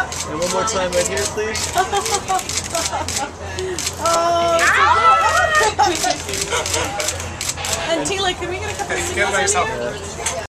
And one more time right here, please. Oh, and Tila, can we get a couple of singles in here?